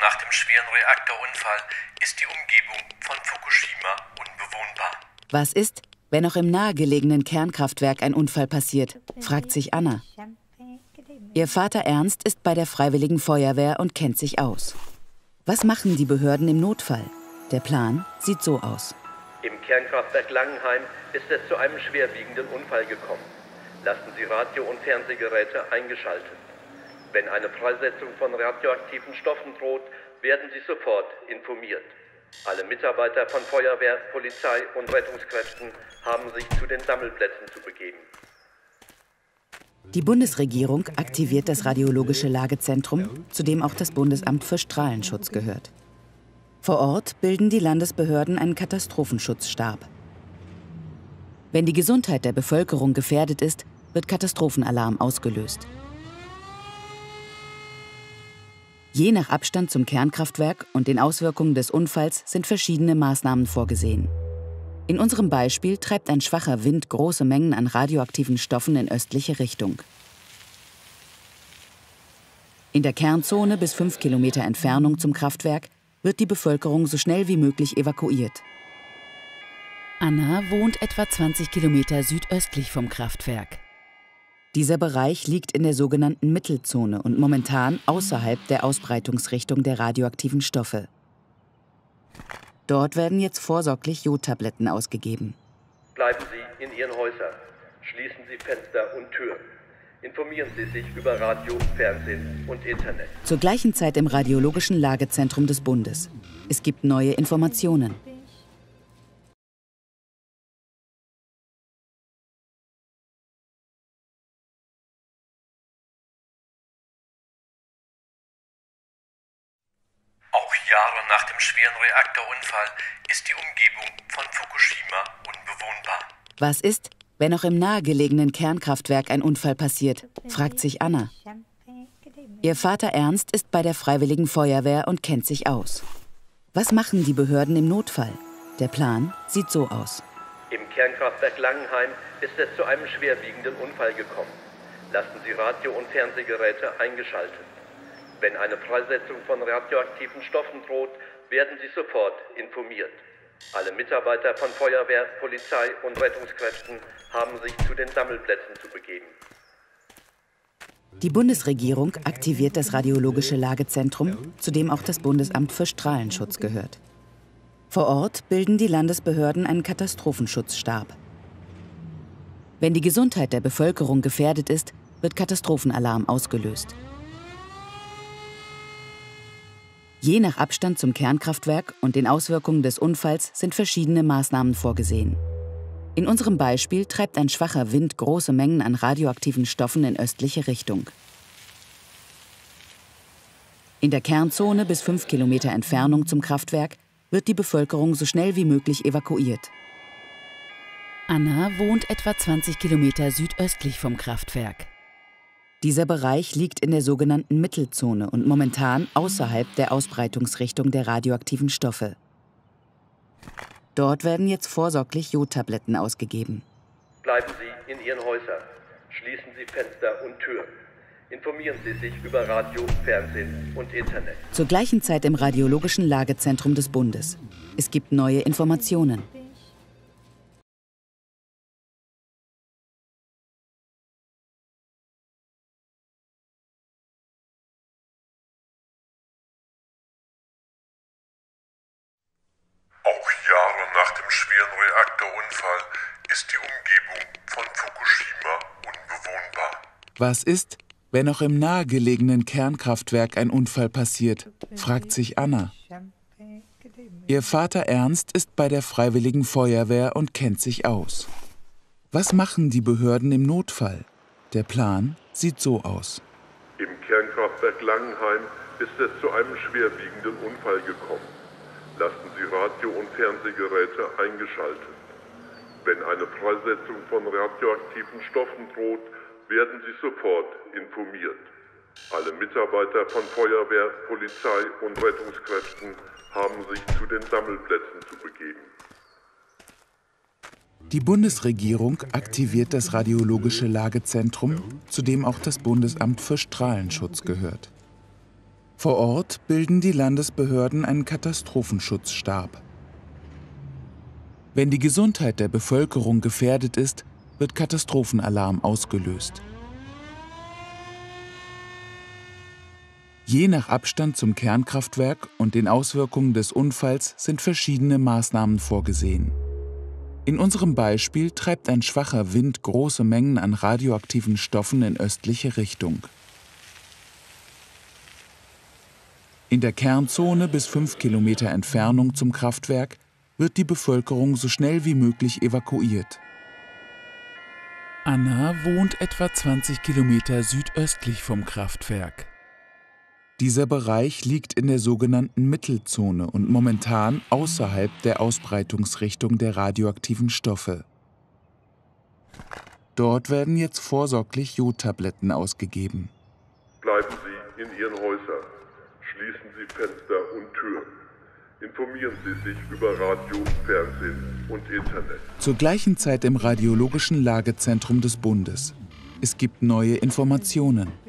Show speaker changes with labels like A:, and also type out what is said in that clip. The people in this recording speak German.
A: nach dem schweren Reaktorunfall ist die Umgebung von Fukushima unbewohnbar.
B: Was ist, wenn auch im nahegelegenen Kernkraftwerk ein Unfall passiert, fragt sich Anna. Ihr Vater Ernst ist bei der Freiwilligen Feuerwehr und kennt sich aus. Was machen die Behörden im Notfall? Der Plan sieht so aus.
C: Im Kernkraftwerk Langenheim ist es zu einem schwerwiegenden Unfall gekommen. Lassen Sie Radio- und Fernsehgeräte eingeschaltet. Wenn eine Freisetzung von radioaktiven Stoffen droht, werden Sie sofort informiert. Alle Mitarbeiter von Feuerwehr, Polizei und Rettungskräften haben sich zu den Sammelplätzen zu begeben.
B: Die Bundesregierung aktiviert das Radiologische Lagezentrum, zu dem auch das Bundesamt für Strahlenschutz gehört. Vor Ort bilden die Landesbehörden einen Katastrophenschutzstab. Wenn die Gesundheit der Bevölkerung gefährdet ist, wird Katastrophenalarm ausgelöst. Je nach Abstand zum Kernkraftwerk und den Auswirkungen des Unfalls sind verschiedene Maßnahmen vorgesehen. In unserem Beispiel treibt ein schwacher Wind große Mengen an radioaktiven Stoffen in östliche Richtung. In der Kernzone bis 5 Kilometer Entfernung zum Kraftwerk wird die Bevölkerung so schnell wie möglich evakuiert. Anna wohnt etwa 20 Kilometer südöstlich vom Kraftwerk. Dieser Bereich liegt in der sogenannten Mittelzone und momentan außerhalb der Ausbreitungsrichtung der radioaktiven Stoffe. Dort werden jetzt vorsorglich Jodtabletten ausgegeben.
C: Bleiben Sie in Ihren Häusern. Schließen Sie Fenster und Türen. Informieren Sie sich über Radio, Fernsehen und Internet.
B: Zur gleichen Zeit im Radiologischen Lagezentrum des Bundes. Es gibt neue Informationen.
A: Auch Jahre nach dem schweren Reaktorunfall ist die Umgebung von Fukushima unbewohnbar.
B: Was ist, wenn auch im nahegelegenen Kernkraftwerk ein Unfall passiert, fragt sich Anna. Ihr Vater Ernst ist bei der Freiwilligen Feuerwehr und kennt sich aus. Was machen die Behörden im Notfall? Der Plan sieht so aus.
C: Im Kernkraftwerk Langenheim ist es zu einem schwerwiegenden Unfall gekommen. Lassen Sie Radio- und Fernsehgeräte eingeschaltet. Wenn eine Freisetzung von radioaktiven Stoffen droht, werden Sie sofort informiert. Alle Mitarbeiter von Feuerwehr, Polizei und Rettungskräften haben sich zu den Sammelplätzen zu begeben.
B: Die Bundesregierung aktiviert das Radiologische Lagezentrum, zu dem auch das Bundesamt für Strahlenschutz gehört. Vor Ort bilden die Landesbehörden einen Katastrophenschutzstab. Wenn die Gesundheit der Bevölkerung gefährdet ist, wird Katastrophenalarm ausgelöst. Je nach Abstand zum Kernkraftwerk und den Auswirkungen des Unfalls sind verschiedene Maßnahmen vorgesehen. In unserem Beispiel treibt ein schwacher Wind große Mengen an radioaktiven Stoffen in östliche Richtung. In der Kernzone bis 5 Kilometer Entfernung zum Kraftwerk wird die Bevölkerung so schnell wie möglich evakuiert. Anna wohnt etwa 20 Kilometer südöstlich vom Kraftwerk. Dieser Bereich liegt in der sogenannten Mittelzone und momentan außerhalb der Ausbreitungsrichtung der radioaktiven Stoffe. Dort werden jetzt vorsorglich Jodtabletten ausgegeben.
C: Bleiben Sie in Ihren Häusern. Schließen Sie Fenster und Türen. Informieren Sie sich über Radio, Fernsehen und Internet.
B: Zur gleichen Zeit im Radiologischen Lagezentrum des Bundes. Es gibt neue Informationen.
D: Auch Jahre nach dem schweren Reaktorunfall ist die Umgebung von Fukushima unbewohnbar.
E: Was ist, wenn auch im nahegelegenen Kernkraftwerk ein Unfall passiert, fragt sich Anna. Ihr Vater Ernst ist bei der Freiwilligen Feuerwehr und kennt sich aus. Was machen die Behörden im Notfall? Der Plan sieht so aus.
D: Im Kernkraftwerk Langenheim ist es zu einem schwerwiegenden Unfall gekommen. Lassen Sie Radio- und Fernsehgeräte eingeschaltet. Wenn eine Freisetzung von radioaktiven Stoffen droht, werden Sie sofort informiert. Alle Mitarbeiter von Feuerwehr, Polizei und Rettungskräften haben sich zu den Sammelplätzen zu begeben.
E: Die Bundesregierung aktiviert das Radiologische Lagezentrum, zu dem auch das Bundesamt für Strahlenschutz gehört. Vor Ort bilden die Landesbehörden einen Katastrophenschutzstab. Wenn die Gesundheit der Bevölkerung gefährdet ist, wird Katastrophenalarm ausgelöst. Je nach Abstand zum Kernkraftwerk und den Auswirkungen des Unfalls sind verschiedene Maßnahmen vorgesehen. In unserem Beispiel treibt ein schwacher Wind große Mengen an radioaktiven Stoffen in östliche Richtung. In der Kernzone bis 5 Kilometer Entfernung zum Kraftwerk wird die Bevölkerung so schnell wie möglich evakuiert. Anna wohnt etwa 20 Kilometer südöstlich vom Kraftwerk. Dieser Bereich liegt in der sogenannten Mittelzone und momentan außerhalb der Ausbreitungsrichtung der radioaktiven Stoffe. Dort werden jetzt vorsorglich Jodtabletten ausgegeben.
D: Bleiben Sie in Ihren Häusern. Schließen Sie Fenster und Türen. Informieren Sie sich über Radio, Fernsehen und Internet.
E: Zur gleichen Zeit im Radiologischen Lagezentrum des Bundes. Es gibt neue Informationen.